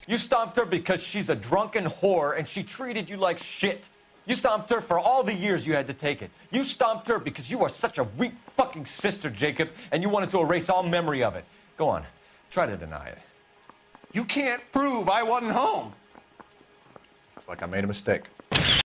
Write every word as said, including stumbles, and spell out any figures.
You stomped her because she's a drunken whore and she treated you like shit. You stomped her for all the years you had to take it. You stomped her because you are such a weak fucking sister, Jacob, and you wanted to erase all memory of it. Go on. Try to deny it. You can't prove I wasn't home. It's like I made a mistake.